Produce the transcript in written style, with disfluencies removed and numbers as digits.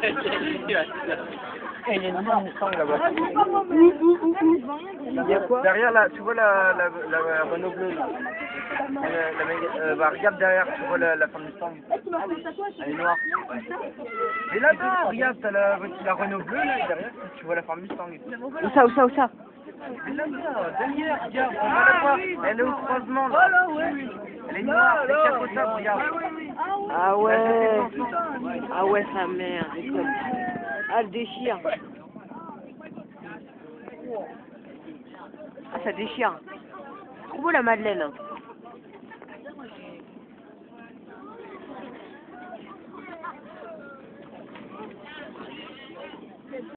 Il y a une Ford Mustang là-bas. Il y a quoi? Derrière là, tu vois la Renault bleue là. Bah, regarde derrière, tu vois la Ford Mustang. Elle est noire. Et là-bas, regarde, t'as la Renault bleue là, et derrière, tu vois la Ford Mustang. Où ça, où ça, où ça? Mais là-bas, derrière, regarde, on va la voir. Elle est au croisement là. Elle est noire, c'est capotable, regarde. Ah ouais. Ah ouais, sa mère. Ah, elle déchire. Ah, ça déchire. Trop beau la Madeleine.